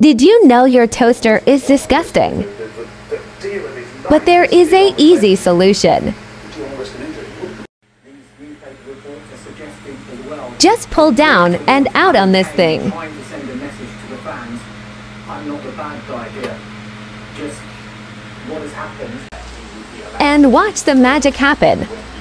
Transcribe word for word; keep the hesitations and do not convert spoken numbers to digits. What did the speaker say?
Did you know your toaster is disgusting? But there is a easy solution. Just pull down and out on this thing. And watch the magic happen.